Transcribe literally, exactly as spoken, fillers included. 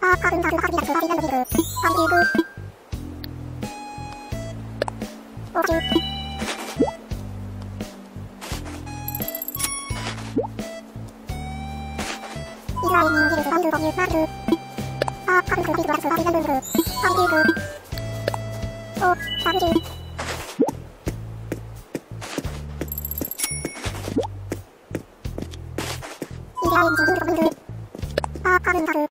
아, 가끔 다른 하기 약속 하기 랜드기그 방기그 오주 이스라엘 민기르 반드 버기 마르 아, 가끔 그 약속 하기 랜드기그 방기그 오, 방주 이스라엘 민기르 반드 아, 가끔 다른